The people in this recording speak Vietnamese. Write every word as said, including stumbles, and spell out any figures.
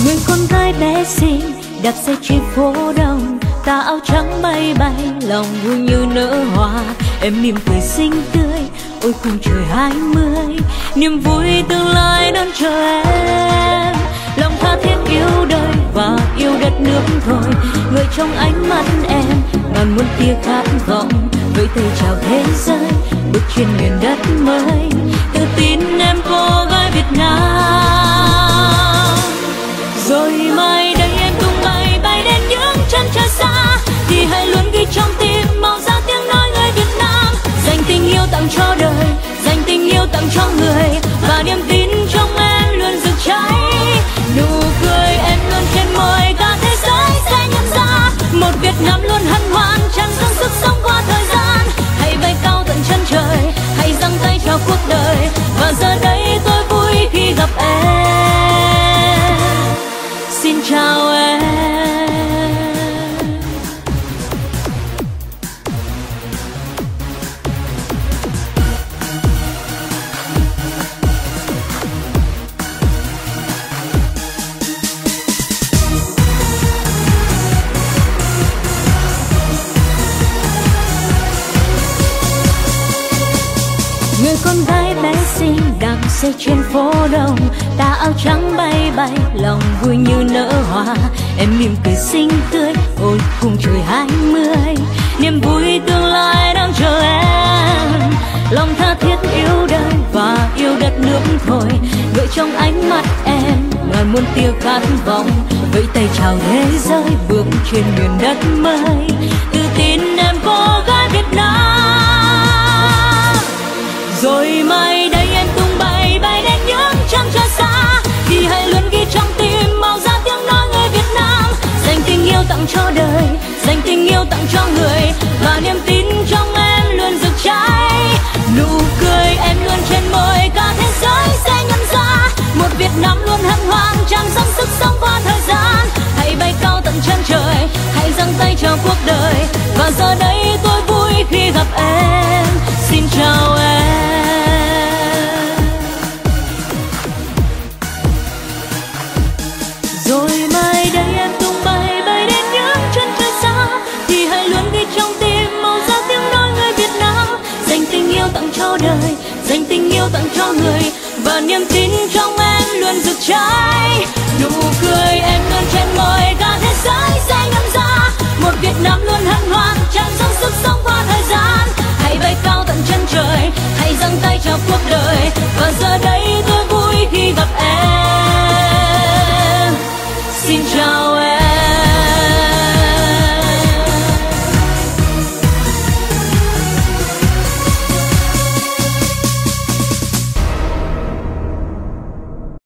Người con gái bé xinh đạp xe trên phố đông, tà áo trắng bay bay, lòng vui như nở hoa. Em mỉm cười xinh tươi, ôi khung trời hai mươi, niềm vui tương lai đón chờ em. Lòng tha thiết yêu đời và yêu đất nước thôi, người trong ánh mắt em ngàn muôn tia khát vọng. Với tay chào thế giới, bước trên miền đất mới, tự tin em cô gái Việt Nam. Rồi mai đây em tung bay bay đến những chân trời xa, thì hãy luôn ghi trong tim màu da tiếng nói người Việt Nam. Dành tình yêu tặng cho đời, dành tình yêu tặng cho người, và niềm tin trong em luôn rực cháy. Nụ cười em luôn trên môi, cả thế giới sẽ nhận ra một Việt Nam luôn hân hoan tràn dâng sức sống qua thời gian. Hãy bay cao tận chân trời, hãy giang tay chào cuộc đời, và giờ đây tôi vui khi gặp em. Xin chào em. Người con gái bé xinh đạp xe trên phố đông, tà áo trắng bay bay, lòng vui như nở hoa. Em mỉm cười xinh tươi, ôi khung trời hai mươi, niềm vui tương lai đang chờ em. Lòng tha thiết yêu đời và yêu đất nước thôi, gợi trong ánh mắt em ngàn muôn tia khát vọng. Vẫy tay chào thế giới, bước trên miền đất mới, tự tin em cô gái Việt Nam. Rồi mai đây em tung bay bay đến những chân trời xa, thì hãy luôn ghi trong tim màu da tiếng nói người Việt Nam. Dành tình yêu tặng cho đời, dành tình yêu tặng cho người, và niềm tin trong em luôn rực cháy. Nụ cười em luôn trên môi, cả thế giới sẽ nhận ra một Việt Nam luôn hân hoan tràn dâng sức sống qua thời gian. Hãy bay cao tận chân trời, hãy giang tay chào cuộc đời, và giờ đây tôi vui khi gặp em. Xin chào em. Rồi mai đây em tung bay bay đến những chân trời xa, thì hãy luôn ghi trong tim màu da tiếng nói người Việt Nam. Dành tình yêu tặng cho đời, dành tình yêu tặng cho người, và niềm tin trong em luôn rực cháy. Nụ cười em luôn trên môi, cả thế giới sẽ nhận ra một Việt Nam luôn hân hoan tràn dâng